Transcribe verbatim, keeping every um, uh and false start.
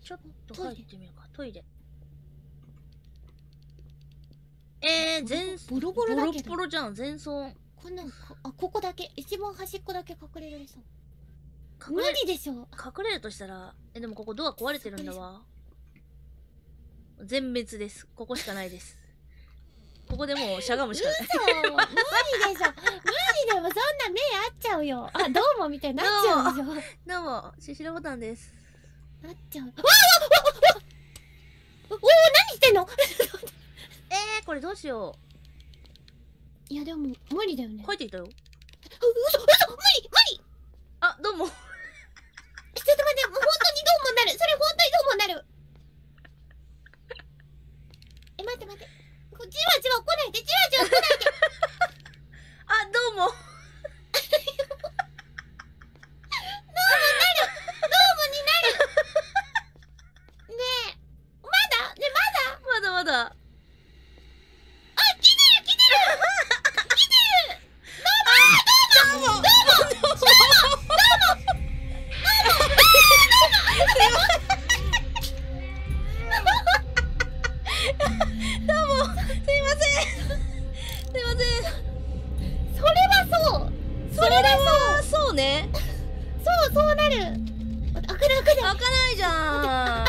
ちょっと入ってみようか。トイレ。えー、全ボロボロだけど。 ボロボロじゃん、全損。 こんなんか、あ、ここだけ。一番端っこだけ隠れられそう。 隠れ無理でしょ。 隠れるとしたら、え、でもここドア壊れてるんだわ。全滅です。ここしかないです。ここでもうしゃがむしかない。 嘘無理でしょ。無理でもそんな目合っちゃうよ。あ、どうもみたいになっちゃうでしょ。 どうも、シシロボタンです。 なっちゃう。わあわあおお、何してんのえー、これどうしよう。いや、でも、無理だよね。 う。入ってきたよ。 嘘嘘無理無理あ、どうも。 ちょっと待って、もう本当にどうもなる。それ本当にどうもなる。え、待って待って。こじわじわ来ないで、じわじわ来ないで。 あ、どうも。 どうもなる。どうもになる。ねえ、まだね、まだまだまだ。 あ、来てる来てる来てる。どうもどうもどうもどうもどうもどうもどうも、すいません。すいません。 それはそうそれはそうそうね。 そうそうなる。開くな開くな。 開かないじゃん。